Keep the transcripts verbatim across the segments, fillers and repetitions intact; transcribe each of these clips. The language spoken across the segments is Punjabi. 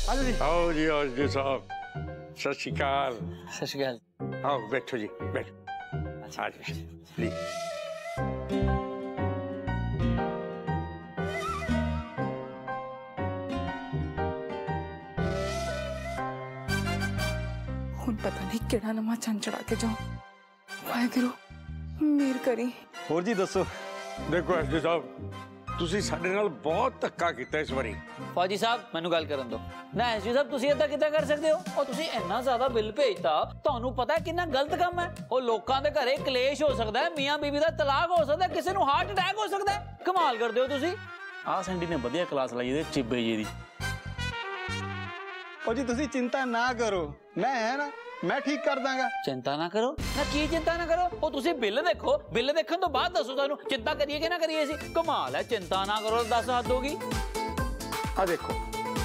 आओ जी आओ जी आओ जी साहब, सत श्री अकाल। सत श्री अकाल। आओ बैठो जी, बैठो। अच्छा आ जाओ प्लीज। ਹੁਣ पता नहीं केड़ा नवा चंद चढ़ा के जाऊं। वाहेगुरु मेहर करी। होर जी दसो। देखो एस डी साहब, ਤੁਸੀਂ ਸਾਡੇ ਨਾਲ ਬਹੁਤ ਧੱਕਾ ਕੀਤਾ ਇਸ ਵਾਰੀ। फौजी साहब मैनू गल करन दो ना। एस डी साहब तुसी इदां किदां कर सकदे हो? और तुसी इन्ना ज्यादा बिल भेजता, ਤੁਹਾਨੂੰ पता है कितना गलत काम है। ਉਹ ਲੋਕਾਂ ਦੇ ਘਰੇ ਕਲੇਸ਼ ਹੋ ਸਕਦਾ ਹੈ, ਮੀਆਂ ਬੀਵੀ ਦਾ ਤਲਾਕ ਹੋ ਸਕਦਾ ਹੈ, ਕਿਸੇ ਨੂੰ ਹਾਰਟ ਅਟੈਕ ਹੋ ਸਕਦਾ ਹੈ। ਕਮਾਲ ਕਰਦੇ ਹੋ ਤੁਸੀਂ। ਆ ਸੈਂਡੀ ਨੇ ਵਧੀਆ ਕਲਾਸ ਲਈ ਇਹਦੇ ਚਿੱਬੇ ਜੀ ਦੀ। ओ जी तुसी चिंता ना करो, मैं है ना, मैं ठीक कर दांगा। चिंता ना करो ना, की चिंता ना करो? ਉਹ ਤੁਸੀਂ ਬਿੱਲ ਦੇਖੋ, ਬਿੱਲ ਦੇਖਣ ਤੋਂ ਬਾਅਦ ਦੱਸੋ ਸਾਨੂੰ ਚਿੰਤਾ ਕਰੀਏ ਕਿ ਨਾ ਕਰੀਏ। ਅਸੀਂ ਕਮਾਲ ਹੈ, ਚਿੰਤਾ ਨਾ ਕਰੋ दस हद होगी। ਆ ਦੇਖੋ,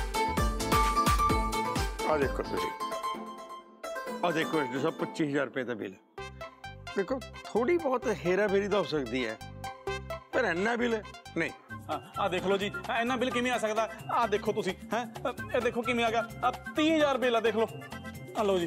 ਆ ਦੇਖੋ ਤੁਸੀਂ, ਆ ਦੇਖੋ ਇਸ ਦਾ पच्चीस हज़ार रुपए ਦਾ ਬਿੱਲ। देखो थोड़ी बहुत हेरा फेरी तो हो सकती है, पर इन्ना बिल नहीं। आ देख लो जी, इन्ना बिल किवें आ सकदा? आ देखो तुसी हैं, ए देखो किवें आ गया। आ तीस हज़ार बिल आ, देख लो। आ लो जी।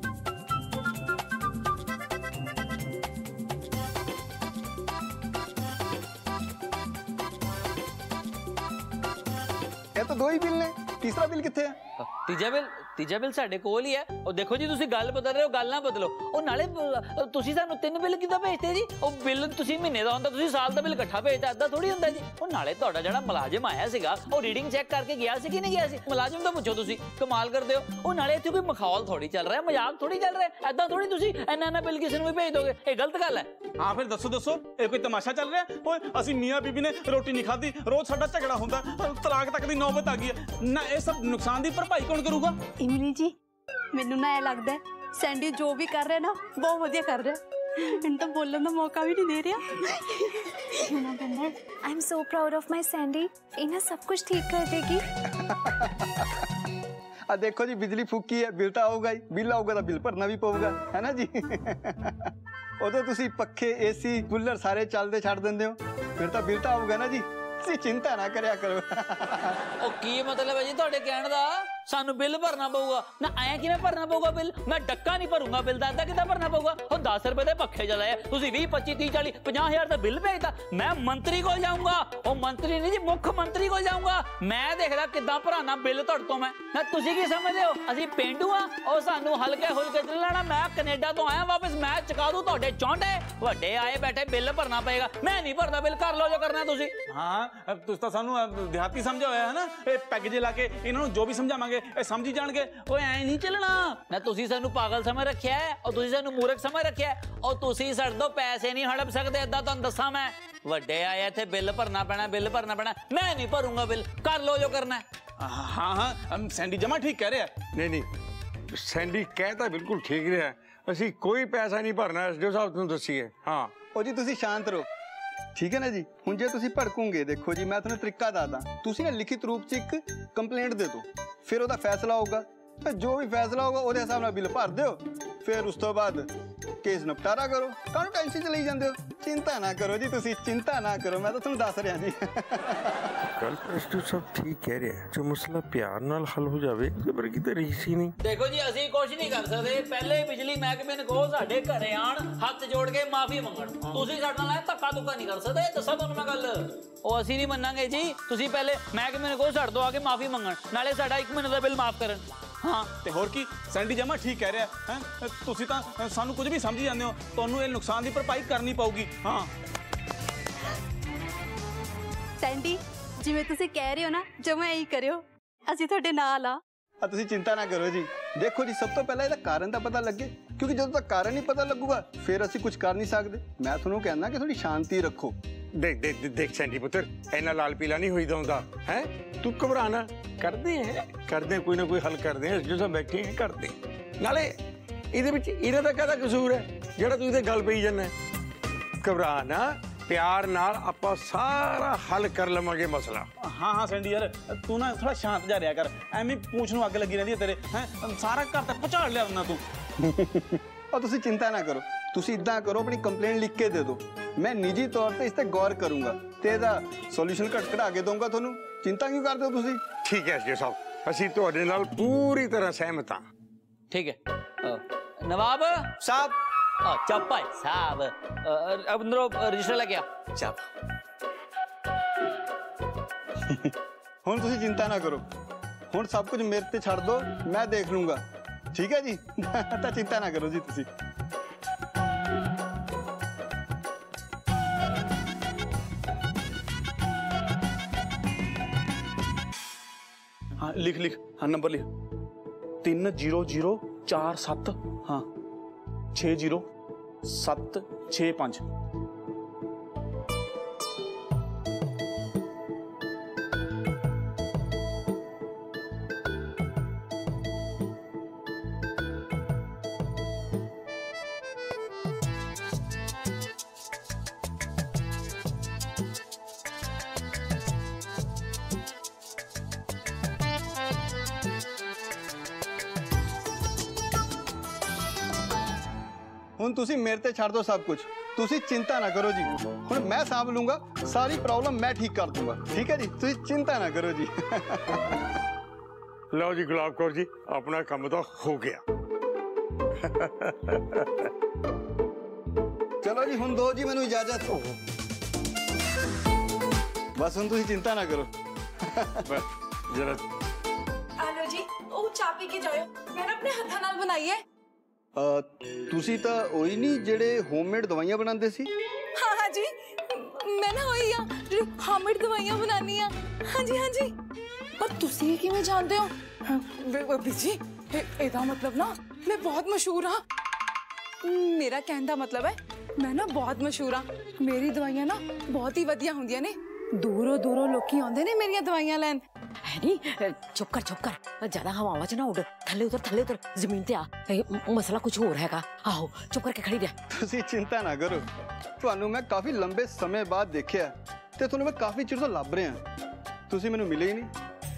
ये तो दो ही बिल ने, तीसरा बिल कित्थे है? ਤੀਜਾ ਬਿੱਲ ਤੀਜਾ ਬਿੱਲ ਸਾਡੇ ਕੋਲ ਹੀ ਹੈ। ਉਹ ਦੇਖੋ ਜੀ, ਤੁਸੀਂ ਗੱਲ ਬਦਲ ਰਹੇ ਹੋ, ਗੱਲ ਨਾ ਬਦਲੋ। ਉਹ ਨਾਲੇ ਤੁਸੀਂ ਸਾਨੂੰ ਤਿੰਨ ਬਿੱਲ ਕਿੱਦਾਂ ਭੇਜਦੇ ਜੀ? ਉਹ ਬਿੱਲ ਤੁਸੀਂ ਮਹੀਨੇ ਦਾ ਹੁੰਦਾ, ਤੁਸੀਂ ਸਾਲ ਦਾ ਬਿੱਲ ਇਕੱਠਾ ਭੇਜਦਾ, ਏਦਾਂ ਥੋੜੀ ਹੁੰਦਾ ਜੀ। ਉਹ ਨਾਲੇ ਤੁਹਾਡਾ ਜਿਹੜਾ ਮੁਲਾਜ਼ਮ ਆਇਆ ਸੀਗਾ, ਉਹ ਰੀਡਿੰਗ ਚੈੱਕ ਕਰਕੇ ਗਿਆ ਸੀ ਕਿ ਨਹੀਂ ਗਿਆ ਸੀ? ਮੁਲਾਜ਼ਮ ਤੋਂ ਪੁੱਛੋ ਤੁਸੀਂ। ਕਮਾਲ ਕਰਦੇ ਹੋ। ਉਹ ਨਾਲੇ ਇੱਥੇ ਕੋਈ ਮਖੌਲ ਥੋੜੀ ਚੱਲ ਰਿਹਾ, ਮਜ਼ਾਕ ਥੋੜੀ ਚੱਲ ਰਿਹਾ। ਏਦਾਂ ਥੋੜੀ ਤੁਸੀਂ ਇੰਨਾ ਇੰਨਾ ਬਿੱਲ ਕਿਸੇ ਨੂੰ ਵੀ ਭੇਜ ਦੋਗੇ, ਇਹ ਗਲਤ ਗੱਲ ਹੈ। हाँ फिर दसो दसो, ये कोई तमाशा चल रहा है? ओए असी मियाँ बीबी ने रोटी नहीं खाधी, रोज साडा झगड़ा होंदा, तलाक तक दी नौबत आ गई है ना। ये सब नुकसान दी भरपाई कौन करूगा? इमली जी मैनू ना ऐ लगदा है सैंडी जो भी कर रहा है ना बहुत वधिया कर रहा है। इन्हें तो बोलने का मौका भी नहीं दे रहा। I am so proud of my Sandy, इन्हें सब कुछ ठीक कर देगी। आ देखो जी, बिजली फूकी है, बिल तो आऊगा ही, बिल आऊगा तो बिल भरना भी पऊगा, है ना जी। उदों तुसी पखे एसी कूलर सारे चलते छड़ देंदे हो, फिर तो बिल तो आऊगा ना जी। तुसी चिंता ना करया करो। ਉਹ ਕੀ ਮਤਲਬ ਹੈ ਜੀ ਤੁਹਾਡੇ ਕਹਿਣ ਦਾ? ਸਾਨੂੰ ਬਿੱਲ ਭਰਨਾ ਪਊਗਾ ਨਾ? ਐਂ ਕਿਵੇਂ ਭਰਨਾ ਪਊਗਾ ਬਿੱਲ? ਮੈਂ ਡੱਕਾ ਨਹੀਂ ਭਰੂੰਗਾ ਬਿੱਲ ਦਾ, ਏਦਾਂ ਕਿੱਦਾਂ ਭਰਨਾ ਪਊਗਾ? ਉਹ ਦਸ ਰੁਪਏ ਦੇ ਪੱਖੇ ਚਲਾਏ, ਤੁਸੀਂ ਵੀਹ ਪੱਚੀ ਤੀਹ ਚਾਲੀ ਪੰਜਾਹ ਹਜ਼ਾਰ ਦਾ ਬਿੱਲ ਭੇਜਦਾ। ਮੈਂ ਮੰਤਰੀ ਕੋਲ ਜਾਊਂਗਾ। ਉਹ ਮੰਤਰੀ ਨਹੀਂ ਜੀ, ਮੁੱਖ ਮੰਤਰੀ ਕੋਲ ਜਾਊਂਗਾ। ਮੈਂ ਦੇਖਦਾ ਕਿੱਦਾਂ ਭਰਾਣਾ ਬਿੱਲ ਤੁਹਾਡੇ ਤੋਂ ਮੈਂ। ਨਾ ਤੁਸੀਂ ਕੀ ਸਮਝਦੇ ਹੋ ਅਸੀਂ ਪੇਂਡੂ ਆ? ਉਹ ਸਾਨੂੰ ਹਲਕੇ ਹੁਲਕੇ ਚ ਲੈਣਾ। ਮੈਂ ਕੈਨੇਡਾ ਤੋਂ ਆਇਆ ਵਾਪਸ, ਮੈਂ ਚੁਕਾ ਦੂੰ ਤੁਹਾਡੇ ਚੌਂਡੇ। ਵੱਡੇ ਆਏ ਬੈਠੇ ਬਿੱਲ ਭਰਨਾ ਪਏਗਾ, ਮੈਂ ਨਹੀਂ ਭਰਦਾ ਬਿੱਲ। ਕਰ ਲਓ ਜੋ ਕਰਨਾ ਤੁਸੀਂ। हाँ तुस तो सानू देहाती समझा होया है ना, ये पैग जे ला के इन्हों जो भी समझावांगे ये समझी जाणगे। ओए ऐ नहीं चलना ना। ਤੁਸੀਂ ਸਾਨੂੰ ਪਾਗਲ ਸਮਝ ਰੱਖਿਆ ਹੈ, ਔਰ ਤੁਸੀਂ ਸਾਨੂੰ ਮੂਰਖ ਸਮਝ ਰੱਖਿਆ ਹੈ। ਔਰ ਤੁਸੀਂ ਸਾਡੇ ਤੋਂ ਪੈਸੇ ਨਹੀਂ ਹੜਪ ਸਕਦੇ, ਏਦਾਂ ਤੁਹਾਨੂੰ ਦੱਸਾਂ ਮੈਂ। ਵੱਡੇ ਆਏ ਇੱਥੇ ਬਿੱਲ ਭਰਨਾ ਪੈਣਾ, ਬਿੱਲ ਭਰਨਾ ਪੈਣਾ। ਮੈਂ ਨਹੀਂ ਭਰੂੰਗਾ ਬਿੱਲ, ਕਰ ਲਓ ਜੋ ਕਰਨਾ ਹੈ। हाँ हाँ सैंडी जमा ठीक कह रहा है। नहीं नहीं, सैंडी कहता बिल्कुल ठीक रहा है। ਅਸੀਂ ਕੋਈ ਪੈਸਾ ਨਹੀਂ ਭਰਨਾ, ਐਸ ਡੀ ਸਾਹਿਬ ਤੁਹਾਨੂੰ ਦੱਸੀਏ। ਹਾਂ ओ जी तुसी शांत रहो, ठीक है ना जी। हुण जे तुसी भड़कूगे, देखो जी मैं तुहानूं तरीका दसदा। तुसी ना लिखित रूप च एक कंप्लेंट दे दो, फिर ओहदा फैसला होगा। फिर जो भी फैसला होगा ਉਹਦੇ ਹਿਸਾਬ ਨਾਲ ਬਿੱਲ ਭਰ ਦਿਓ। फिर उस तो बाद केस निपटारा करो। काहनूं टेंशन च ਲਈ ਜਾਂਦੇ ਹੋ? चिंता ना करो जी, तुसी चिंता ना करो, मैं तो ਤੁਹਾਨੂੰ ਦੱਸ ਰਿਹਾ ਜੀ। ਗੱਲ ਐਸ ਡੀ ਸਾਹਿਬ ਠੀਕ ਕਹਿ ਰਿਹਾ ਹੈ। ਜੋ ਮਸਲਾ ਪਿਆਰ ਨਾਲ ਹੱਲ ਹੋ ਜਾਵੇ, ਉਹਦੇ ਵਰਗੀ ਤਾਂ ਰੀਸ ਹੀ ਨਹੀਂ। ਦੇਖੋ ਜੀ, ਅਸੀਂ ਕੁਝ ਨਹੀਂ ਕਰ ਸਕਦੇ। ਪਹਿਲੇ ਬਿਜਲੀ ਮਹਿਕਮੇ ਨੂੰ ਕਹੋ ਸਾਡੇ ਘਰੇ ਆਣ, ਹੱਥ ਜੋੜ ਕੇ ਮਾਫੀ ਮੰਗਣ। ਤੁਸੀਂ ਸਾਡੇ ਨਾਲ ਧੱਕਾ ਧੁੱਕਾ ਨਹੀਂ ਕਰ ਸਕਦੇ, ਦੱਸਾਂ ਤੁਹਾਨੂੰ ਮੈਂ ਗੱਲ। ਉਹ ਅਸੀਂ ਨਹੀਂ ਮੰਨਾਂਗੇ ਜੀ। ਤੁਸੀਂ ਪਹਿਲੇ ਮਹਿਕਮੇ ਨੂੰ ਕਹੋ ਸਾਡੇ ਤੋਂ ਆ ਕੇ ਮਾਫੀ ਮੰਗਣ, ਨਾਲੇ ਸਾਡਾ ਇੱਕ ਮਹੀਨੇ ਦਾ ਬਿੱਲ ਮਾਫ ਕਰਨ। हाँ ते होर की सैंडी जमा ठीक कह रहा है। तुसी तां सानू कुछ भी समझी जांदे हो, तुहानू ये नुकसान दी भरपाई करनी पऊगी। हाँ सैंडी जिवें तुसी कह रहे हो ना, जमा यही करियो, असीं तुहाडे नाल आ। आ तुसी चिंता ना करो जी। देखो जी, सब तो पहले ਇਹਦਾ ਕਾਰਨ ਤਾਂ ਪਤਾ ਲੱਗੇ, क्योंकि ਜਦੋਂ तक कारण नहीं पता लगूगा फिर ਅਸੀਂ कुछ कर नहीं सकते। मैं ਤੁਹਾਨੂੰ कहना कि थोड़ी शांति रखो। देख देख देख सैंडी पुत्र, इन्ना लाल पीला नहीं होईदा हुंदा है। तू घबराना, करदे हैं करदे कोई ना कोई हल करदे हैं। जो सब बैठे हैं करदे नाले ਇਹਦੇ ਵਿੱਚ ਇਹਨਾਂ ਦਾ ਕਾਹਦਾ ਕਸੂਰ ਹੈ ਜਿਹੜਾ ਤੂੰ ਇਹਦੇ ਗੱਲ ਪਈ ਜਾਂਦਾ। ਘਬਰਾ ਨਾ, प्यार नाल आपां सारा हल कर लवांगे मसला। हाँ हाँ सैंडी यार, तू ना थोड़ा शांत जा रहा कर, एवें पूछ नूं अग लगी रहिंदी है तेरे। हैं सारा घर तक पहुंचा लिया ना तू। और तुसी चिंता ना करो, तुसी इदां करो, अपनी कंप्लेंट लिख के दे दो, मैं निजी तौर पर इस पर गौर करूंगा ते इहदा सॉल्यूशन कट कढ़ा के दूंगा तुहानूं। चिंता क्यों करदे हो तुसी? ठीक है एस डी ओ साहब, ਅਸੀਂ ਤੁਹਾਡੇ ਨਾਲ ਪੂਰੀ ਤਰ੍ਹਾਂ ਸਹਿਮਤ ਹਾਂ। ठीक है अ, नवाब साहब अ, चप्पा साहब अ, अब अंदरों रजिस्टर लेके आ साहब ਹੁਣ ਤੁਸੀਂ ਚਿੰਤਾ ਨਾ ਕਰੋ, ਹੁਣ ਸਭ ਕੁਝ ਮੇਰੇ ਤੇ ਛੱਡ ਦਿਓ, ਮੈਂ ਦੇਖ ਲੂੰਗਾ। ਠੀਕ ਹੈ ਜੀ ਤਾਂ ਚਿੰਤਾ ਨਾ ਕਰੋ ਜੀ ਤੁਸੀਂ। हाँ लिख लिख, हाँ नंबर लिख, तीन जीरो जीरो चार सत्त, हाँ छे जीरो सत्त छे पांच। ਹੁਣ ਤੁਸੀਂ ਮੇਰੇ ਤੇ ਛੱਡ ਦਿਓ ਸਭ ਕੁਝ, ਤੁਸੀਂ ਚਿੰਤਾ ਨਾ ਕਰੋ ਜੀ। ਹੁਣ ਮੈਂ ਸਾਂਭ ਲੂੰਗਾ, ਸਾਰੀ ਪ੍ਰੋਬਲਮ ਮੈਂ ਠੀਕ ਕਰ ਦੂੰਗਾ। ਠੀਕ ਹੈ ਜੀ, ਤੁਸੀਂ ਚਿੰਤਾ ਨਾ ਕਰੋ ਜੀ। ਲਓ ਜੀ ਗੁਲਾਬ ਕੌਰ ਜੀ, ਆਪਣਾ ਕੰਮ ਤਾਂ ਹੋ ਗਿਆ। ਚਲੋ ਜੀ ਹੁਣ ਦਿਓ ਜੀ ਮੈਨੂੰ ਇਜਾਜ਼ਤ। ਬਸ ਹੁਣ ਤੁਸੀਂ ਚਿੰਤਾ ਨਾ ਕਰੋ। ਜਰਾ ਆਲੋ ਜੀ ਉਹ ਚਾਹ ਪੀ ਕੇ ਜਾਇਓ, ਮੈਂ ਨਾ ਆਪਣੇ ਹੱਥਾਂ ਨਾਲ ਬਣਾਈ ਹੈ। ਅ, ਤੁਸੀਂ ਤਾਂ ਉਹੀ ਨਹੀਂ ਜਿਹੜੇ ਹੋਮਮੇਡ ਦਵਾਈਆਂ ਬਣਾਉਂਦੇ ਸੀ? हाँ हाँ जी, मैं ना वही आ जो हामिड दवाइयां बनानी आ। हाँ जी हाँ जी, पर तुसी किवें जानदे हो? हाँ, वे- वे बीजी ए- एदा मतलब ना मैं बहुत मशहूर हाँ। मेरा कहने दा मतलब है मैं ना बहुत मशहूर हाँ। मेरी दवाइयां ना बहुत ही वधिया हुंदियां ने, दूरों दूरों लोकी आउंदे ने मेरियां दवाइयां लैन। है नी, चुप कर चुप कर, ज्यादा हवावां च ना उड़, थल्ले उतर थल्ले उतर, जमीन ते आ। ए, मसला कुछ होर हैगा। आहो चुप करके खड़ी रह। ਤੁਸੀਂ ਚਿੰਤਾ ਨਾ ਕਰੋ, ਤੁਹਾਨੂੰ ਮੈਂ ਕਾਫੀ ਲੰਬੇ ਸਮੇਂ ਬਾਅਦ ਦੇਖਿਆ ਤੇ ਤੁਹਾਨੂੰ ਮੈਂ ਕਾਫੀ ਚਿਰ ਤੋਂ ਲੱਭ ਰਿਹਾ, ਤੁਸੀਂ ਮੈਨੂੰ ਮਿਲੇ ਹੀ ਨਹੀਂ।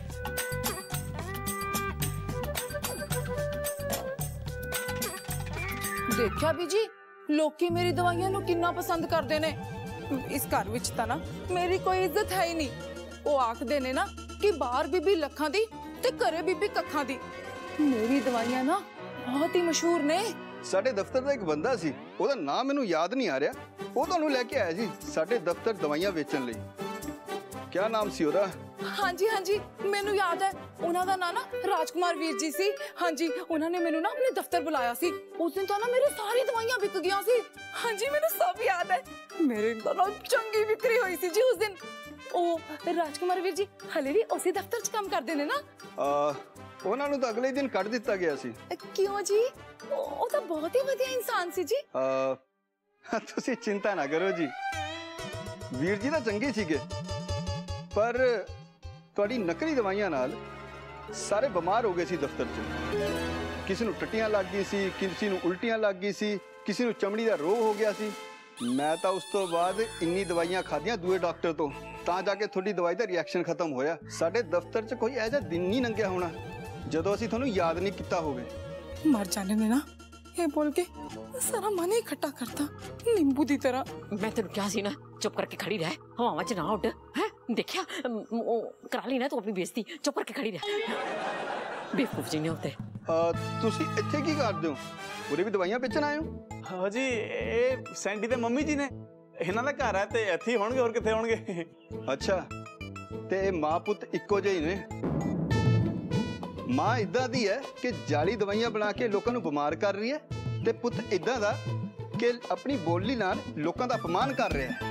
देखा बीजी लोकी मेरी दवाइयां नु किन्ना पसंद करदे ने। इस घर विच तां ना मेरी कोई इज्जत है ही नहीं। वो आखदे ने ना कि बाहर बीबी लखां दी ते घरे बीबी कखां दी। मेरी दवाइयां ना बहुत ही मशहूर ने। ਸਾਡੇ ਦਫ਼ਤਰ ਦਾ ਇੱਕ ਬੰਦਾ ਸੀ, ਉਹਦਾ ਨਾਮ ਮੈਨੂੰ ਯਾਦ ਨਹੀਂ ਆ ਰਿਹਾ, ਉਹ ਤੁਹਾਨੂੰ ਲੈ ਕੇ ਆਇਆ ਸੀ ਸਾਡੇ ਦਫ਼ਤਰ ਦਵਾਈਆਂ ਵੇਚਣ ਲਈ। ਕੀ ਨਾਮ ਸੀ ਉਹਦਾ? हाँ जी हाँ जी मैनू याद है, उन्हां दा नाम ना राजकुमार वीर जी सी। हाँ जी उन्होंने मैनू ना अपने दफ्तर बुलाया सी। उस दिन तो ना मेरी सारी दवाइयां बिक गईयां सी। हाँ जी मैनू सब याद है, मेरे तो ना चंगी बिक्री हुई सी जी उस दिन। ओ राजकुमार वीर जी हले भी उसी दफ्तर च काम करदे ने ना? ਅ, ਉਹਨਾਂ ਨੂੰ ਤਾਂ ਅਗਲੇ ਦਿਨ ਕੱਢ ਦਿੱਤਾ ਗਿਆ ਸੀ। क्यों जी? ਉਹ ਤਾਂ ਬਹੁਤ ਹੀ ਵਧੀਆ ਇਨਸਾਨ ਸੀ ਜੀ। ਅ, ਤੁਸੀਂ ਚਿੰਤਾ ਨਾ ਕਰੋ ਜੀ, ਵੀਰ ਜੀ ਤਾਂ ਚੰਗੇ ਸੀਗੇ, ਪਰ ਤੁਹਾਡੀ ਨਕਲੀ ਦਵਾਈਆਂ ਨਾਲ ਸਾਰੇ ਬਿਮਾਰ ਹੋ ਗਏ ਸੀ ਦਫ਼ਤਰ 'ਚ। ਕਿਸੇ ਨੂੰ ਟੱਟੀਆਂ ਲੱਗ ਗਈ ਸੀ, ਕਿਸੇ ਨੂੰ ਉਲਟੀਆਂ ਲੱਗ ਗਈ ਸੀ, ਕਿਸੇ ਨੂੰ ਚਮੜੀ ਦਾ ਰੋਗ ਹੋ ਗਿਆ ਸੀ। ਮੈਂ ਤਾਂ ਉਸ ਤੋਂ ਬਾਅਦ ਇੰਨੀ ਦਵਾਈਆਂ ਖਾਧੀਆਂ ਦੂਏ ਡਾਕਟਰ ਤੋਂ, ਤਾਂ ਜਾ ਕੇ ਤੁਹਾਡੀ ਦਵਾਈ ਦਾ ਰਿਐਕਸ਼ਨ ਖਤਮ ਹੋਇਆ। ਸਾਡੇ ਦਫ਼ਤਰ 'ਚ ਕੋਈ ਇਹੋ ਜਿਹਾ ਦਿਨ ਨਹੀਂ ਲੰਘਿਆ ਹੋਣਾ ਜਦੋਂ ਅਸੀਂ ਤੁਹਾਨੂੰ ਯਾਦ ਨਹੀਂ ਕੀਤਾ ਹੋਵੇ। ਮਰ ਜਾਣੇ ਨੇ ਨਾ ਇਹ ਬੋਲ ਕੇ ਸਾਰਾ ਮਨ ਹੀ ਇਕੱਠਾ ਕਰਤਾ ਨਿੰਬੂ ਦੀ ਤਰ੍ਹਾਂ। मैं तेन क्या सी ना, चुप करके खड़ी रह, हवावां च ना उड़। है देखिया, अम, ओ, करा ली ना तू अपनी बेइज्जती, चुप करके खड़ी रह। बेवकूफ जी ने होते। ਅ, ਤੁਸੀਂ ਇੱਥੇ ਕੀ ਕਰਦੇ ਹੋ? ਉਰੇ ਵੀ ਦਵਾਈਆਂ ਵੇਚਣ ਆਏ ਹੋ? हाँ जी, ਇਹ ਸੈਂਡੀ ਦੇ ਮੰਮੀ ਜੀ ਨੇ, ਇਹਨਾਂ ਦਾ ਘਰ ਹੈ ਤੇ ਇੱਥੇ ਹੀ ਹੋਣਗੇ, ਹੋਰ ਕਿੱਥੇ ਹੋਣਗੇ। ਅੱਛਾ, ਤੇ ਇਹ ਮਾਂ ਪੁੱਤ ਇੱਕੋ ਜਿਹੇ ਹੀ ਨੇ? ਮਾਂ ਇਦਾਂ ਦੀ ਹੈ ਕਿ ਜਾਲੀ ਦਵਾਈਆਂ ਬਣਾ ਕੇ ਲੋਕਾਂ ਨੂੰ ਬਿਮਾਰ ਕਰ ਰਹੀ ਹੈ, ਤੇ ਪੁੱਤ ਇਦਾਂ ਦਾ ਕਿ ਆਪਣੀ ਬੋਲੀ ਨਾਲ ਲੋਕਾਂ ਦਾ ਅਪਮਾਨ ਕਰ ਰਿਹਾ ਹੈ।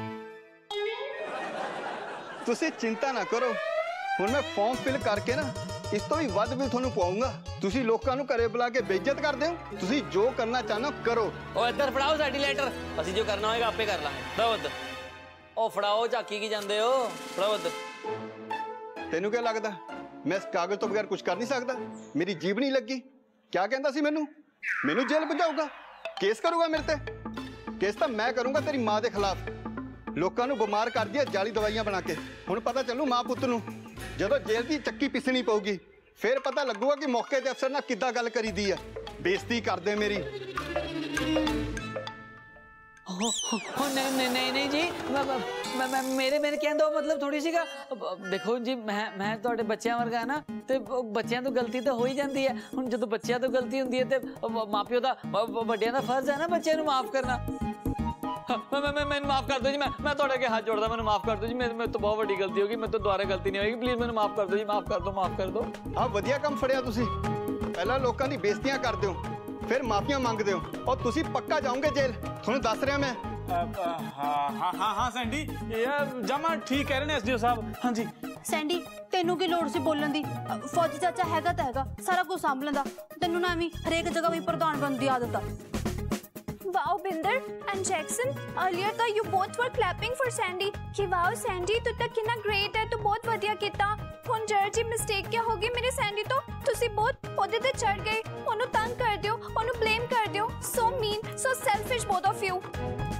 ਤੁਸੀਂ ਚਿੰਤਾ ਨਾ ਕਰੋ, ਹੁਣ ਮੈਂ ਫਾਰਮ ਫਿਲ ਕਰਕੇ ਨਾ ਇਸ ਤੋਂ ਵੀ ਵੱਧ ਬਿੱਲ ਤੁਹਾਨੂੰ ਪਾਉਂਗਾ। ਤੁਸੀਂ ਲੋਕਾਂ ਨੂੰ ਘਰੇ ਬੁਲਾ ਕੇ ਬੇਇੱਜ਼ਤ ਕਰਦੇ ਹੋ। ਤੁਸੀਂ ਜੋ ਕਰਨਾ ਚਾਹਨਾ ਕਰੋ। ਉਹ ਇੱਧਰ ਫੜਾਓ ਸਾਡੀ ਲੈਟਰ, ਅਸੀਂ ਜੋ ਕਰਨਾ ਹੋਏਗਾ ਆਪੇ ਕਰ ਲਾਂਗੇ। ਫੜਾਓ ਇੱਧਰ। ਉਹ ਫੜਾਓ, ਝਾਕੀ ਕੀ ਜਾਂਦੇ ਹੋ? ਫੜਾਓ ਇੱਧਰ। ਤੈਨੂੰ ਕੀ ਲੱਗਦਾ ਮੈਂ ਇਸ ਕਾਗਜ਼ ਤੋਂ ਬਗੈਰ ਕੁਝ ਕਰ ਨਹੀਂ ਸਕਦਾ? ਮੇਰੀ ਜੀਭ ਨਹੀਂ ਲੱਗੀ? ਕਿਆ ਕਹਿੰਦਾ ਸੀ ਮੈਨੂੰ? ਮੈਨੂੰ ਜੇਲ੍ਹ ਭਜਾਊਗਾ, ਕੇਸ ਕਰੂਗਾ ਮੇਰੇ ਤੇ। ਕੇਸ ਤਾਂ ਮੈਂ ਕਰੂੰਗਾ ਤੇਰੀ ਮਾਂ ਦੇ ਖਿਲਾਫ। ਲੋਕਾਂ ਨੂੰ ਬਿਮਾਰ ਕਰਦੀ ਹੈ ਜਾਲੀ ਦਵਾਈਆਂ ਬਣਾ ਕੇ। ਹੁਣ ਪਤਾ ਚੱਲੂ ਮਾਂ ਪੁੱਤ ਨੂੰ, ਜਦੋਂ ਜੇਲ੍ਹ ਦੀ ਚੱਕੀ ਪਿਸਣੀ ਪਊਗੀ ਫਿਰ ਪਤਾ ਲੱਗੂਗਾ ਕਿ ਮੌਕੇ ਤੇ ਅਫਸਰ ਨਾਲ ਕਿੱਦਾਂ ਗੱਲ ਕਰੀਦੀ ਹੈ। ਬੇਇੱਜ਼ਤੀ ਕਰਦੇ ਮੇਰੀ। नहीं नहीं नहीं नहीं जी मैं, मैं, मैं मेरे मेरे कहने का मतलब थोड़ी सी का देखो जी मैं मैं ਤੁਹਾਡੇ ਬੱਚਿਆਂ ਵਰਗਾ ਨਾ ਤੇ ਬੱਚਿਆਂ ਤੋਂ ਗਲਤੀ ਤਾਂ ਹੋ ਹੀ ਜਾਂਦੀ ਹੈ ਹੁਣ ਜਦੋਂ ਬੱਚਿਆਂ ਤੋਂ ਗਲਤੀ ਹੁੰਦੀ ਹੈ ਤੇ ਮਾਪਿਓ ਦਾ ਵੱਡਿਆਂ ਦਾ ਫਰਜ਼ ਹੈ ਨਾ ਬੱਚਿਆਂ ਨੂੰ ਮਾਫ ਕਰਨਾ मैं मैं मैंने माफ कर दो जी मैं मैं थोड़े के हाथ जोड़ता मैंने माफ कर दो जी मेरे मेरे तो बहुत बड़ी गलती होगी मैं तो दोबारा गलती नहीं होगी प्लीज मैंने माफ कर दो जी माफ कर दो माफ कर दो ਆ ਵਧੀਆ ਕੰਮ ਫੜਿਆ ਤੁਸੀਂ ਪਹਿਲਾਂ ਲੋਕਾਂ ਦੀ ਬੇਇੱਜ਼ਤੀਆਂ ਕਰਦੇ ਹੋ ਫਿਰ ਮਾਫੀਆਂ ਮੰਗਦੇ ਹੋ ਔਰ ਤੁਸੀਂ ਪੱਕਾ ਜਾਓਗੇ ਜੇਲ੍ਹ ਤੁਹਾਨੂੰ ਦੱਸ ਰਿਹਾ ਮੈਂ हाँ हाँ हाँ हाँ सैंडी ये जमा ठीक कह रहे हैं एसडीओ साहब हाँ जी ਸੈਂਡੀ ਤੈਨੂੰ ਕੀ ਲੋੜ ਸੀ ਬੋਲਣ ਦੀ ਅ, ਫੌਜੀ ਚਾਚਾ ਹੈਗਾ ਤਾਂ ਹੈਗਾ ਸਾਰਾ ਕੁਝ ਸਾਂਭ ਲੈਂਦਾ ਤੈਨੂੰ ਨਾ ਐਵੇਂ ਹਰੇਕ ਜਗ੍ਹਾ ਵੀ ਪ੍ਰਧਾਨ ਬਣਨ ਦੀ ਆਦਤ ਆ Wow, Binder and Jackson, earlier that you both were clapping for Sandy. कि wow, Sandy, तू तो कितना great है, तू बहुत बढ़िया किया. ਹੁਣ ਜਰਾ ਜੀ ਮਿਸਟੇਕ क्या होगी मेरे सैंडी तो ਤੁਸੀਂ बहुत ਉਹਦੇ ਤੇ ਚੜ ਗਏ ਉਹਨੂੰ ਤੰਗ ਕਰ ਦਿਓ ਉਹਨੂੰ ਬਲੇਮ ਕਰ ਦਿਓ so mean so selfish both of you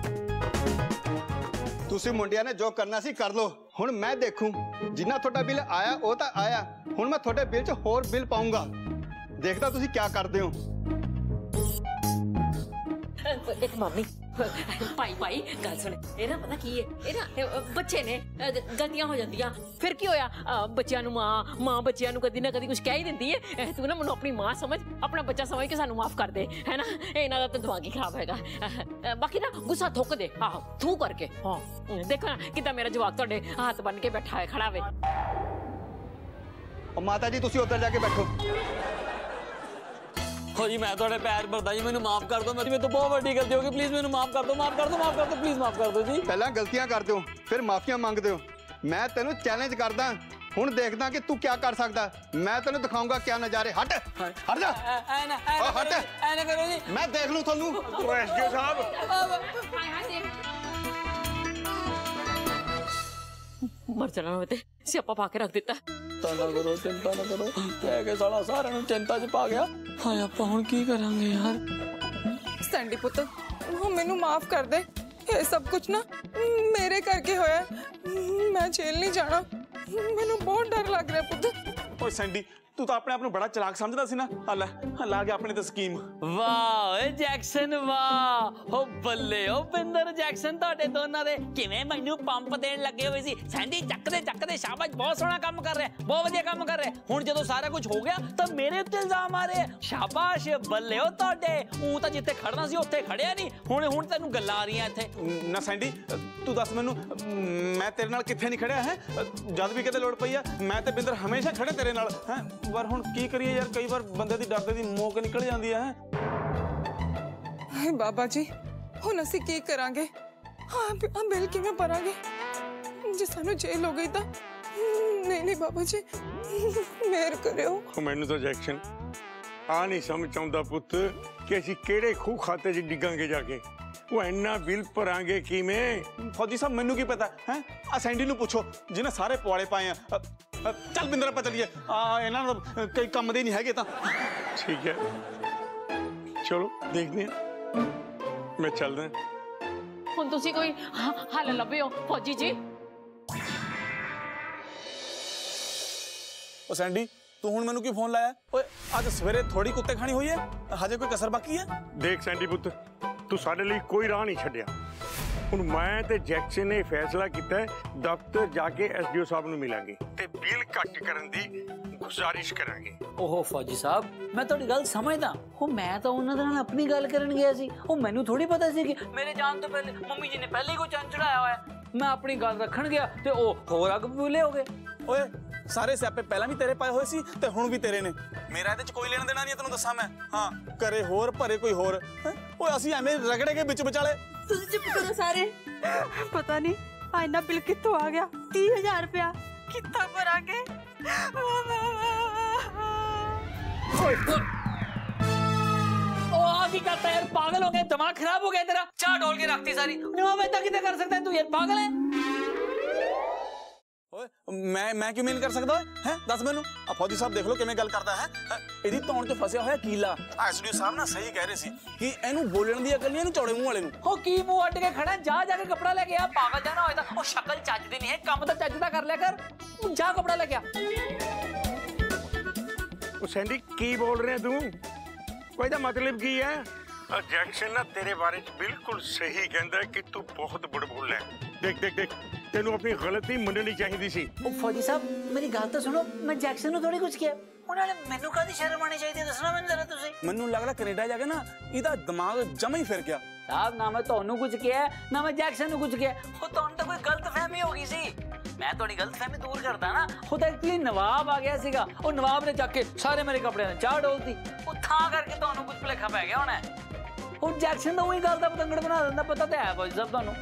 ਤੁਸੀਂ ਮੁੰਡਿਆਂ ਨੇ ਜੋ ਕਰਨਾ ਸੀ ਕਰ ਲਓ ਹੁਣ ਮੈਂ ਦੇਖੂੰ ਜਿੰਨਾ ਤੁਹਾਡਾ ਬਿੱਲ ਆਇਆ ਉਹ ਤਾਂ ਆਇਆ ਹੁਣ ਮੈਂ ਤੁਹਾਡੇ ਬਿੱਲ 'ਚ ਹੋਰ ਬਿੱਲ ਪਾਉਂਗਾ ਦੇਖਦਾ ਤੁਸੀਂ ਕੀ ਕਰਦੇ ਹੋ एक मामी भाई भाई गल सुन ये ना पता की है ये ना बच्चे ने गलतियां हो जांदियां फिर की होया बच्चियां नु मां मां बच्चियां नु कदी ना कदी कुछ कह ही दिंदी है तू ना मैनू अपनी मां समझ अपना बच्चा समझ के सानू माफ कर दे है ना इन्हां दा तो दिमाग ही खराब हैगा बाकी ना गुस्सा थुक दे आहो थू करके हां देखो ना कितना मेरा जवाक तुहाडे हाथ बन के बैठा है खड़ा वे ओ माता जी तुसी उधर जाके बैठो हो जी मैं थोड़े पैर भरदा जी मैनू माफ कर दो मेरी तो बहुत बड़ी गलती होगी प्लीज मैनू माफ कर दो माफ कर दो माफ कर दो प्लीज माफ कर दो जी ਪਹਿਲਾਂ ਗਲਤੀਆਂ ਕਰਦੇ ਹੋ ਫਿਰ ਮਾਫੀਆਂ ਮੰਗਦੇ ਹੋ ਮੈਂ ਤੈਨੂੰ ਚੈਲੰਜ ਕਰਦਾ ਹੁਣ ਦੇਖਦਾ ਕਿ ਤੂੰ ਕੀ ਕਰ ਸਕਦਾ ਮੈਂ ਤੈਨੂੰ ਦਿਖਾਉਂਗਾ ਕੀ ਨਜ਼ਾਰੇ ਹਟ ਹਟ ਜਾ ਐ ਨਾ ਐ ਓ ਹਟ ਐ ਨਾ ਕਰੋ ਜੀ ਮੈਂ ਦੇਖ ਲੂੰ ਤੁਹਾਨੂੰ ਓ ਐਸਡੀਓ ਸਾਹਿਬ मर जाना होते सियापा पा के रख देता चिंता ना करो चिंता ना करो कह के साला सारे नु चिंता च पा गया हाय ਆਪਾਂ ਹੁਣ ਕੀ ਕਰਾਂਗੇ ਯਾਰ ਸੈਂਡੀ ਪੁੱਤ ਉਹ ਮੈਨੂੰ ਮਾਫ ਕਰ ਦੇ ਇਹ ਸਭ ਕੁਝ ਨਾ ਮੇਰੇ ਕਰਕੇ ਹੋਇਆ ਮੈਂ ਜੇਲ੍ਹ ਨਹੀਂ ਜਾਣਾ ਮੈਨੂੰ ਬਹੁਤ ਡਰ ਲੱਗ ਰਿਹਾ ਪੁੱਤ ਓਏ ਸੈਂਡੀ तू तो अपने आप को बड़ा चलाक समझदा सी ना हल ला गया अपनी तो स्कीम वाह ओए जैक्सन वाह हो बल्ले ओ बिंदर जैक्सन ਤੁਹਾਡੇ ਦੋਨਾਂ ਦੇ ਕਿਵੇਂ ਮੈਨੂੰ ਪੰਪ ਦੇਣ ਲੱਗੇ ਹੋਏ ਸੀ ਸੈਂਡੀ ਚੱਕਦੇ ਚੱਕਦੇ ਸ਼ਾਬਾਸ਼ ਬਹੁਤ ਸੋਹਣਾ ਕੰਮ ਕਰ ਰਿਹਾ ਬਹੁਤ ਵਧੀਆ ਕੰਮ ਕਰ ਰਿਹਾ ਹੁਣ ਜਦੋਂ ਸਾਰਾ ਕੁਝ ਹੋ ਗਿਆ ਤਾਂ ਮੇਰੇ ਉੱਤੇ ਇਲਜ਼ਾਮ ਆ ਰਹੇ ਸ਼ਾਬਾਸ਼ ਬੱਲੇ ਓ ਤੁਹਾਡੇ ਉਹ ਤਾਂ ਜਿੱਥੇ ਖੜਨਾ ਸੀ ਉੱਥੇ ਖੜਿਆ ਨਹੀਂ ਹੁਣ ਹੁਣ ਤੈਨੂੰ ਗੱਲਾਂ ਆ ਰਹੀਆਂ ਇੱਥੇ ਨਾ ਸੈਂਡੀ ਤੂੰ ਦੱਸ ਮੈਨੂੰ ਮੈਂ ਤੇਰੇ ਨਾਲ ਕਿੱਥੇ ਨਹੀਂ ਖੜਿਆ ਹੈ ਜਦ ਵੀ ਕਿਤੇ ਲੋੜ ਪਈ ਆ ਮੈਂ ਤੇ ਬਿੰਦਰ ਹਮੇਸ਼ਾ ਖੜੇ ਤੇਰੇ ਨਾਲ ਹੈ ਪਰ ਹੁਣ ਕੀ ਕਰੀਏ ਯਾਰ ਕਈ ਵਾਰ ਬੰਦੇ ਦੀ ਡਰਦੇ ਦੀ ਮੋਕ ਨਿਕਲ ਜਾਂਦੀ ਹੈ ਹਾਏ ਬਾਬਾ ਜੀ ਹੁਣ ਅਸੀਂ ਕੀ ਕਰਾਂਗੇ ਹਾਂ ਬਿੱਲ ਕਿਵੇਂ ਭਰਾਂਗੇ ਜੇ ਸਾਨੂੰ ਜੇਲ੍ਹ ਹੋ ਗਈ ਤਾਂ ਨਹੀਂ ਨਹੀਂ ਬਾਬਾ ਜੀ ਮਿਹਰ ਕਰਿਓ ਮੈਨੂੰ ਤਾਂ ਜੈਕਸ਼ਨ ਆ ਨਹੀਂ ਸਮਝ ਆਉਂਦਾ ਪੁੱਤ ਕਿ ਅਸੀਂ ਕਿਹੜੇ ਖੂਹ ਖਾਤੇ 'ਚ ਡਿੱਗਾਂਗੇ ਜਾ ਕੇ ਉਹ ਇੰਨਾ ਬਿੱਲ ਭਰਾਂਗੇ ਕਿਵੇਂ ਫੌਜੀ ਸਾਹਿਬ ਮੈਨੂੰ ਕੀ ਪਤਾ ਹੈ ਆ ਸੈਂਡੀ ਨੂੰ ਪੁੱਛੋ ਜਿਹਨੇ ਸਾਰੇ ਪਵਾੜੇ ਪਾਏ ਆ ਚੱਲ ਬਿੰਦਰ ਆਪਾਂ ਚੱਲੀਏ ਆ ਇਹਨਾਂ ਨੂੰ ਕਈ ਕੰਮ ਦੇ ਨਹੀਂ ਹੈਗੇ ਤਾਂ ਠੀਕ ਹੈ ਚਲੋ ਦੇਖਦੇ ਹਾਂ ਮੈਂ ਚੱਲਦਾ ਹੁਣ ਤੁਸੀਂ ਕੋਈ ਹੱਲ ਲੱਭਿਓ ਫੌਜੀ ਜੀ ਉਹ ਸੈਂਡੀ ਤੂੰ ਹੁਣ ਮੈਨੂੰ ਕੀ ਫੋਨ ਲਾਇਆ ਓਏ ਅੱਜ ਸਵੇਰੇ ਥੋੜੀ ਕੁੱਤੇ ਖਾਣੀ ਹੋਈ ਹੈ ਹਜੇ ਕੋਈ ਕਸਰ ਬਾਕੀ ਹੈ ਦੇਖ ਸੈਂਡੀ ਪੁੱਤ ਤੂੰ ਸਾਡੇ ਲਈ ਕੋਈ ਰਾਹ ਨਹੀਂ ਛੱਡਿਆ ਹੁਣ ਮੈਂ ਤੇ ਜੈਕਸਨ ਨੇ ਫੈਸਲਾ ਕੀਤਾ ਦਫ਼ਤਰ ਜਾ ਕੇ ਐਸਡੀਓ ਸਾਹਿਬ ਨੂੰ ਮਿਲਾਂਗੇ ਤੇ ਬਿੱਲ ਕੱਟ ਕਰਨ ਦੀ ਗੁਜ਼ਾਰਿਸ਼ ਕਰਾਂਗੇ ਓਹੋ ਫੌਜੀ ਸਾਹਿਬ ਮੈਂ ਤੁਹਾਡੀ ਗੱਲ ਸਮਝਦਾ ਉਹ ਮੈਂ ਤਾਂ ਉਹਨਾਂ ਦੇ ਨਾਲ ਆਪਣੀ ਗੱਲ ਕਰਨ ਗਿਆ ਸੀ ਉਹ ਮੈਨੂੰ ਥੋੜੀ ਪਤਾ ਸੀ ਕਿ ਮੇਰੇ ਜਾਣ ਤੋਂ ਪਹਿਲੇ ਮੰਮੀ ਜੀ ਨੇ ਪਹਿਲੇ ਹੀ ਕੋਈ ਚੰਨ ਚੜਾਇਆ ਹੋਇਆ ਮੈਂ ਆਪਣੀ ਗੱਲ ਰੱਖਣ ਗਿਆ ਤੇ ਉਹ ਹੋਰ ਅੱਗ ਬੁਲੇ ਹੋ ਗਏ ਓਏ ਸਾਰੇ ਸਿਆਪੇ ਪਹਿਲਾਂ ਵੀ ਤੇਰੇ ਪਾਏ ਹੋਏ ਸੀ ਤੇ ਹੁਣ ਵੀ ਤੇਰੇ ਨੇ ਮੇਰਾ ਇਹਦੇ ਚ ਕੋਈ ਲੈਣ ਦੇਣਾ ਨਹੀਂ ਤੈਨੂੰ ਦੱਸਾਂ ਮੈਂ ਹਾਂ ਕਰੇ ਹੋਰ ਭਰੇ ਕੋਈ ਹੋਰ ਓਏ ਅਸੀਂ ਐਵੇਂ ਰਗੜੇ ਕੇ ਵਿੱਚ ਵਿਚਾਲੇ ਤੁਸੀਂ ਚੁੱਪ ਕਰੋ ਸਾਰੇ ਪਤਾ ਨਹੀਂ ਆ ਇੰਨਾ ਬਿੱਲ ਕਿੱਥੋਂ ਆ ਗਿਆ तीस हज़ार रुपया कितना भरांगे ओ आगे करता यार पागल हो गया दिमाग खराब हो गया तेरा चार डोल के रखती सारी बेटा कितना कर सकता है तू यार पागल है ਓਏ ਮੈਂ ਮੈਂ ਕਿਉਂ ਮੀਨ ਕਰ ਸਕਦਾ ਹੈ ਦੱਸ ਮੈਨੂੰ ਆ ਫੌਜੀ ਸਾਹਿਬ ਦੇਖ ਲਓ ਕਿਵੇਂ ਗੱਲ ਕਰਦਾ ਹੈ ਇਹਦੀ ਧੌਣ 'ਚ ਫਸਿਆ ਹੋਇਆ ਕੀਲਾ ਐਸਡੀਓ ਸਾਹਿਬ ਨਾ ਸਹੀ ਕਹਿ ਰਹੇ ਸੀ ਕਿ ਇਹਨੂੰ ਬੋਲਣ ਦੀ ਅਕਲ ਨਹੀਂ ਇਹਨੂੰ ਚੌੜੇ ਮੂੰਹ ਵਾਲੇ ਨੂੰ ਉਹ ਕੀ ਮੂੰਹ ਅੱਡ ਕੇ ਖੜਾ ਜਾ ਜਾ ਕੇ ਕੱਪੜਾ ਲੈ ਕੇ ਆ ਪਾਗਲ ਜਾਣਾ ਹੋਇਆ ਤਾਂ ਉਹ ਸ਼ਕਲ ਚੱਜਦੀ ਨਹੀਂ ਹੈ ਕੰਮ ਤਾਂ ਚੱਜ ਦਾ ਕਰ ਲਿਆ ਕਰ ਜਾ ਕੱਪੜਾ ਲੈ ਕੇ ਆ ਉਹ ਸੈਂਡੀ ਕੀ ਬੋਲ ਰਿਹਾ ਤੂੰ ਕੋਈ ਦਾ ਮਤਲਬ ਕੀ ਹੈ ਜੈਕਸਨ ਨਾ ਤੇਰੇ ਬਾਰੇ ਚ ਬਿਲਕੁਲ ਸਹੀ ਕਹਿੰਦਾ ਕਿ ਤੂੰ ਬਹੁਤ ਬੜਬੋਲ ਹੈ। ਦੇਖ ਦੇਖ ਦੇਖ ਤੈਨੂੰ ਆਪਣੀ ਗਲਤੀ ਮੰਨਣੀ ਚਾਹੀਦੀ ਸੀ। ਉਹ ਫੌਜੀ ਸਾਹਿਬ ਮੇਰੀ ਗੱਲ ਤਾਂ ਸੁਣੋ, ਮੈਂ ਜੈਕਸਨ ਨੂੰ ਥੋੜੀ ਕੁਝ ਕਿਹਾ, ਉਹਨਾਂ ਨੇ ਮੈਨੂੰ ਕਾਹਦੀ ਸ਼ਰਮ ਆਣੀ ਚਾਹੀਦੀ, ਦੱਸਣਾ ਮੈਨੂੰ ਜ਼ਰਾ ਤੁਸੀਂ। ਮੈਨੂੰ ਲੱਗਦਾ ਕੈਨੇਡਾ ਜਾ ਕੇ ਨਾ ਇਹਦਾ ਦਿਮਾਗ ਜਮਾ ਹੀ ਫਿਰ ਗਿਆ। ਸਾਹਿਬ ਨਾ ਮੈਂ ਤੁਹਾਨੂੰ ਕੁਝ ਕਿਹਾ ਨਾ ਮੈਂ ਜੈਕਸਨ ਨੂੰ ਕੁਝ ਕਿਹਾ, ਉਹ ਤੁਹਾਨੂੰ ਤਾਂ ਕੋਈ ਗਲਤਫਹਿਮੀ ਹੋ ਗਈ ਸੀ। ਮੈਂ ਤੁਹਾਡੀ ਗਲਤਫਹਿਮੀ ਦੂਰ ਕਰਦਾ ਨਾ। ਉਹ ਤਾਂ ਐਕਚੁਅਲੀ ਨਵਾਬ ਆ ਗਿਆ ਸੀਗਾ, ਉਹ ਨਵਾਬ ਨੇ ਚੱਕ ਕੇ ਸਾਰੇ ਮੇਰੇ ਕੱਪੜਿਆਂ ਨੇ ਚਾਹ ਡੋਲਤੀ, ਉਹ ਥਾਂ ਕਰਕੇ ਤੁਹਾਨੂੰ ਕੁਝ ਭੁਲੇਖਾ ਪੈ ਗਿਆ ਹੋਣਾ। ਉਹ ਜੈਕਸਨ ਦਾ ਉਹੀ ਗੱਲ ਦਾ ਪਤੰਗੜ ਬਣਾ ਦਿੰਦਾ, ਪਤਾ ਤਾਂ ਹੈ ਫੌਜੀ ਸਾਹਿਬ ਤੁਹਾਨੂੰ।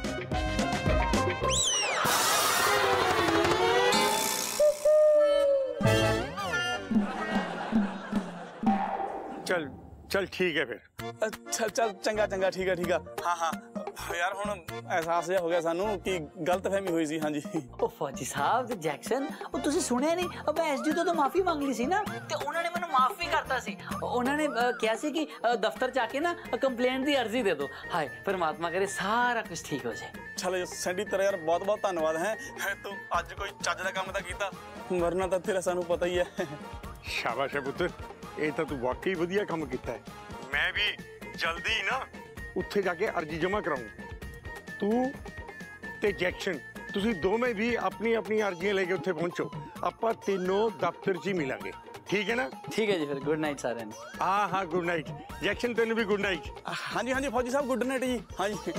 चल चल ठीक है फिर। चल चल चंगा चंगा ठीक है ठीक है। हाँ हाँ यार हुण एहसास जिहा हो गया सानू कि गलतफहमी हुई सी। हाँ जी ਉਹ ਫੌਜੀ ਸਾਹਿਬ ਤੇ ਜੈਕਸਨ, ਉਹ ਤੁਸੀਂ ਸੁਣਿਆ ਨਹੀਂ, ਉਹ ਐਸਡੀ ਤੋਂ ਤਾਂ ਮਾਫੀ ਮੰਗ ਲਈ ਸੀ ਨਾ, ਤੇ ਉਹਨਾਂ ਨੇ ਮੈਨੂੰ ਮਾਫ ਵੀ ਕਰਤਾ ਸੀ। ਉਹਨਾਂ ਨੇ ਕਿਹਾ ਸੀ ਕਿ ਦਫ਼ਤਰ ਜਾ ਕੇ ਨਾ ਕੰਪਲੇਂਟ ਦੀ ਅਰਜ਼ੀ ਦੇ ਦਿਓ। ਹਾਏ ਪਰਮਾਤਮਾ ਕਰੇ ਸਾਰਾ ਕੁਝ ਠੀਕ ਹੋ ਜਾਏ। चल सैंडी तेरा यार बहुत बहुत धन्यवाद है, है तू अज कोई चज दा काम तां कीता, वरना तां तेरा सानू पता ही है। शाबाश है पुत्र, ਇਹ ਤਾਂ ਤੂੰ ਵਾਕਈ ਵਧੀਆ ਕੰਮ ਕੀਤਾ ਹੈ। ਮੈਂ ਵੀ ਜਲਦੀ ਹੀ ਨਾ ਉੱਥੇ ਜਾ ਕੇ ਅਰਜ਼ੀ ਜਮ੍ਹਾਂ ਕਰਾਉਂ। ਤੂੰ ਤੇ ਜੈਕਸਨ ਤੁਸੀਂ ਦੋਵੇਂ ਵੀ ਆਪਣੀ ਆਪਣੀ ਅਰਜ਼ੀਆਂ ਲੈ ਕੇ ਉੱਥੇ ਪਹੁੰਚੋ। ਆਪਾਂ ਤਿੰਨੋਂ ਦਫ਼ਤਰ 'ਚ ਹੀ ਮਿਲਾਂਗੇ, ਠੀਕ ਹੈ ਨਾ? ਠੀਕ ਹੈ ਜੀ, ਫਿਰ ਗੁੱਡ ਨਾਈਟ ਸਾਰਿਆਂ ਨੂੰ। ਹਾਂ ਹਾਂ ਗੁੱਡ ਨਾਈਟ। ਜੈਕਸਨ ਤੈਨੂੰ ਵੀ ਗੁੱਡ ਨਾਈਟ। हाँ जी हाँ जी फौजी साहब गुड नाइट जी। हाँ जी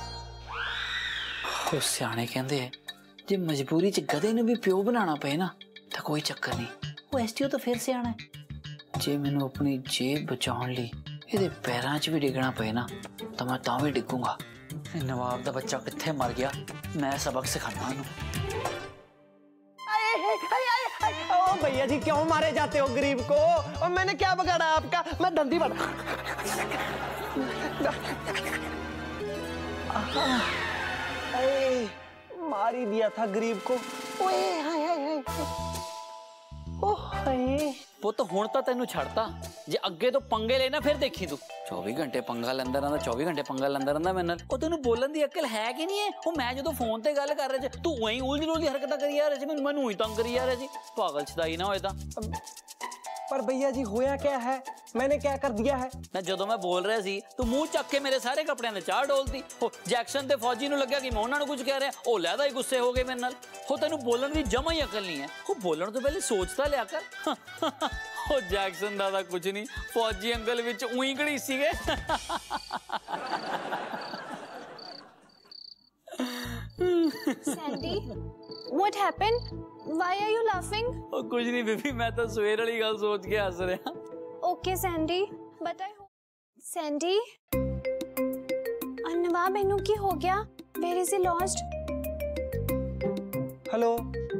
ਉਹ ਸਿਆਣੇ ਕਹਿੰਦੇ ਜੇ ਮਜਬੂਰੀ 'ਚ ਗਧੇ ਨੂੰ ਵੀ ਪਿਓ ਬਣਾਉਣਾ ਪਏ ਨਾ ਤਾਂ ਕੋਈ ਚੱਕਰ ਨਹੀਂ, ਉਹ ਐਸਟੀਓ ਤਾਂ ਫਿਰ ਸਿਆਣਾ ਹੈ। ਜੇ ਮੈਨੂੰ ਆਪਣੀ ਜੇਬ ਬਚਾਉਣ ਲਈ ਇਹਦੇ ਪੈਰਾਂ 'ਚ ਵੀ ਡਿੱਗਣਾ ਪਏ ਨਾ ਤਾਂ ਮੈਂ ਤਾਂ ਵੀ ਡਿੱਗੂੰਗਾ। ਨਵਾਬ ਦਾ ਬੱਚਾ ਕਿੱਥੇ ਮਰ ਗਿਆ, ਮੈਂ ਸਬਕ ਸਿਖਾਣਾ ਉਹਨੂੰ। ओ भैया जी क्यों मारे जाते हो गरीब को? और मैंने क्या बिगाड़ा आपका? मैं धंधी बना मार ही दिया था गरीब को। ओए हाय हाय हाय ओह हाय। ਪੁੱਤ ਹੁਣ ਤਾਂ ਤੈਨੂੰ ਛੱਡਤਾ, ਜੇ ਅੱਗੇ ਤੋਂ ਪੰਗੇ ਲੈਣਾ ਫਿਰ ਦੇਖੀ ਤੂੰ। ਚੌਵੀ ਘੰਟੇ ਪੰਗਾ ਲੈਂਦਾ ਰਹਿੰਦਾ, ਚੌਵੀ ਘੰਟੇ ਪੰਗਾ ਲੈਂਦਾ ਰਹਿੰਦਾ ਮੇਰੇ ਨਾਲ। ਉਹ ਤੈਨੂੰ ਬੋਲਣ ਦੀ ਅਕਲ ਹੈ ਕਿ ਨਹੀਂ ਹੈ? ਉਹ ਮੈਂ ਜਦੋਂ ਫੋਨ ਤੇ ਗੱਲ ਕਰ ਰਿਹਾ ਸੀ ਤੂੰ ਉਈਂ ਉਲਝ ਉਲਝ ਹਰਕਤਾਂ ਕਰੀ ਜਾ ਰਿਹਾ ਸੀ, ਮੈਨੂੰ ਮੈਨੂੰ ਹੀ ਤੰਗ ਕਰੀ ਜਾ ਰਿਹਾ ਸੀ। ਪਾਗਲ ਛਦਾਈ ਨਾ ਹੋਏ ਤਾਂ। पर भैया जी होया क्या है? मैंने क्या कर दिया है? ਨਾ ਜਦੋਂ ਮੈਂ ਬੋਲ ਰਿਹਾ ਸੀ ਤੂੰ ਮੂੰਹ ਚੱਕ ਕੇ ਮੇਰੇ ਸਾਰੇ ਕੱਪੜਿਆਂ ਤੇ ਚਾਹ ਡੋਲਦੀ। ਉਹ ਜੈਕਸਨ ਤੇ ਫੌਜੀ ਨੂੰ ਲੱਗਿਆ ਕਿ ਮੈਂ ਉਹਨਾਂ ਨੂੰ ਕੁਝ ਕਹਿ ਰਿਹਾ, ਉਹ ਲਹਿਦਾ ਹੀ ਗੁੱਸੇ ਹੋ ਗਏ ਮੇਰੇ ਨਾਲ। ਉਹ ਤੈਨੂੰ ਬੋਲਣ ਦੀ ਜਮਾ ਹੀ ਅਕਲ ਨਹੀਂ ਹੈ। ਉਹ ਬੋਲਣ ਤੋਂ ਪਹਿਲੇ ਸੋਚ ਤਾਂ ਲਿਆ ਕਰ। ਉਹ ਜੈਕਸਨ ਦਾ ਤਾਂ ਕੁਝ ਨਹੀਂ, ਫੌਜੀ ਅੰਕਲ ਵਿੱਚ ਉਹੀ ਘੜੀ ਸੀਗੇ। Sandy, what happened? Why are you laughing? ਉਹ ਕੁਝ ਨਹੀਂ ਬੀਬੀ, ਮੈਂ ਤਾਂ ਸਵੇਰ ਵਾਲੀ ਗੱਲ ਸੋਚ ਕੇ ਹੱਸ ਰਿਹਾ। Okay, Sandy, but I hope Sandy, नवाब इनू की हो गया? Where is he lost? Hello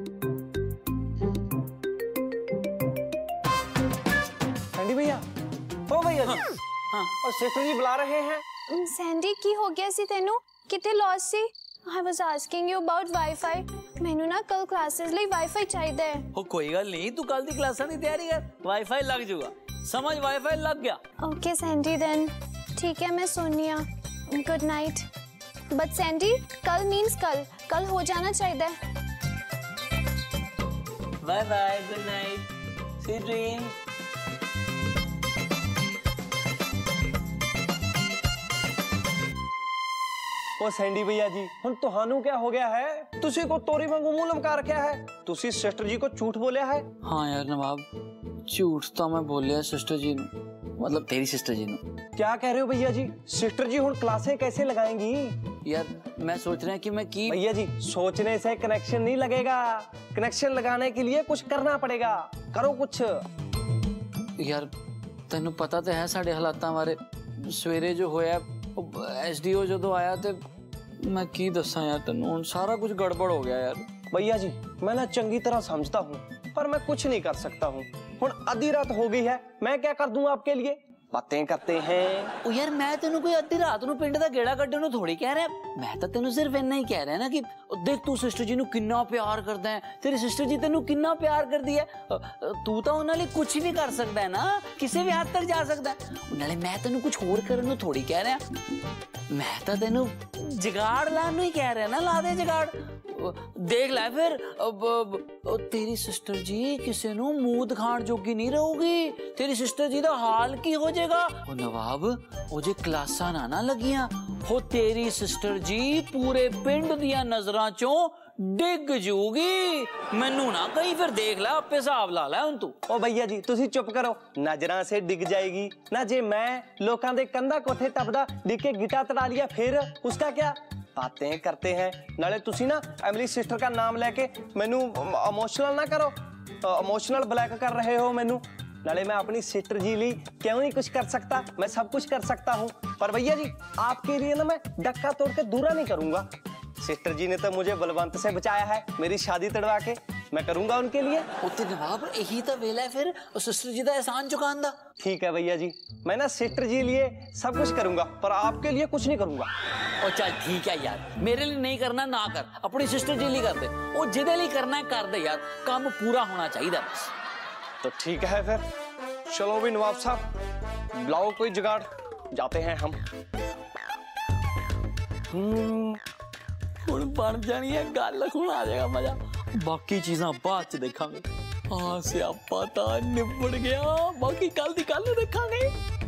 Sandy भैया। ओ भैया जी, हाँ और सिस्टर जी बुला रहे हैं। Sandy की हो गया सी तेनू? कितने lost C? I was asking you about Wi-Fi. मैनू ना कल क्लासेस ਲਈ Wi-Fi ਚਾਹੀਦਾ ਹੈ। ਉਹ ਕੋਈ ਗੱਲ ਨਹੀਂ, ਤੂੰ ਕੱਲ ਦੀ ਕਲਾਸਾਂ ਦੀ ਤਿਆਰੀ ਕਰ, ਵਾਈਫਾਈ ਲੱਗ ਜਾਊਗਾ। समझ वाईफाई लग गया। ओके सैंडी देन ठीक है, मैं Sonia, good night. But Sandy कल मीन्स कल कल हो जाना चाहिए। Bye bye, good night, sweet dream. ओ सैंडी भैया जी हुण तुहानू क्या हो गया है? तुसी को तोरी वांगू मुंह लमका रखा है। तुसी सिस्टर जी को झूठ बोलिया है। हाँ यार नवाब, झूठ तो मैं बोलिया सिस्टर जी नू, मतलब तेरी सिस्टर जी नू। क्या कह रहे हो भैया जी? सिस्टर जी हुण क्लासें कैसे लगाएंगी? यार मैं सोच रहा कि मैं की भैया जी सोचने से कनेक्शन नहीं लगेगा, कनेक्शन लगाने के लिए कुछ करना पड़ेगा। करो कुछ। यार तेनू पता तो है साडे हालातां बारे। सवेरे जो होया एसडीओ जो आया ते मैं की दसा यार तेनू, हुण सारा कुछ गड़बड़ हो गया यार। भैया जी मैं ना चंगी तरह समझता हूँ पर मैं कुछ नहीं कर सकता हूँ। हुण आधी रात हो गई है, मैं क्या कर दूं आपके लिए? बातें करते हैं। ओ यार मैं तेनू कोई आधी रात नू पिंड दा गेड़ा कड्डण नू थोड़ी कह रहा, मैं तो तेनू सिर्फ इन्ना ही कह रहा ना कि देख तू सिस्टर जी नू किन्ना प्यार करदा है, तेरी सिस्टर जी तेनू किन्ना प्यार करदी है। तू तो उन्हां लई कुछ भी कर सकदा है ना, किसी भी हद तक जा सकदा है। नाले मैं तेनू कुछ होर करन नू थोड़ी कह रहा, मैं तो तेनू जगाड़ लान नू ही कह रहा ना, ला दे जगाड़। देख लै फिर अब, अब, तेरी सिस्टर जी किसी नू मूंह दिखाण जोगी नहीं रहूगी। तेरी सिस्टर जी दा हाल की हो जाएगा। ओ नवाब ओ जे क्लासां ना ना लगियां हो तेरी सिस्टर जी पूरे पिंड दियां नजरां चों डिग जूगी। मैनू ना कहीं फिर देख ला आपे हिसाब ला लै हुण तू। ओ भैया जी तुसी चुप करो, नजरां से डिग जाएगी ना। जे मैं लोकां दे कंधा कोठे टपदा डिग के गिटा तड़ा लिया फिर उसका क्या? बातें करते हैं। नाले तुसी ना एमिली सिस्टर का नाम लेके मैनू इमोशनल ना करो, इमोशनल ब्लैक कर रहे हो मैनू। नाले मैं अपनी सिस्टर जी ली क्यों नहीं कुछ कर सकता, मैं सब कुछ कर सकता हूँ। पर भैया जी आपके लिए ना मैं डक्का तोड़ के दूरा नहीं करूंगा। सिस्टर जी ने तो मुझे बलवंत से बचाया है मेरी शादी तड़वा के, मैं करूंगा उनके लिए। उत्ते नवाब यही तो वेला है फिर सिस्टर जी दा एहसान चुकान दा। ठीक है भैया जी, मैं ना सिस्टर जी लिए सब कुछ करूंगा पर आपके लिए कुछ नहीं करूंगा। और चल ठीक है यार, मेरे लिए नहीं करना ना कर, अपनी सिस्टर जी लिए कर दे। वो जिदे लिए करना है कर दे यार, काम पूरा होना चाहिए बस। तो ठीक है फिर चलो भी नवाब साहब बुलाओ कोई जुगाड़, जाते हैं हम। हम्म ਹੁਣ बन जानी है गल, ਹੁਣ आ जाएगा मजा। बाकी चीज़ां बाद च देखांगे। हाँ स्यापा तां निबड़ गया, बाकी कल दी कल देखा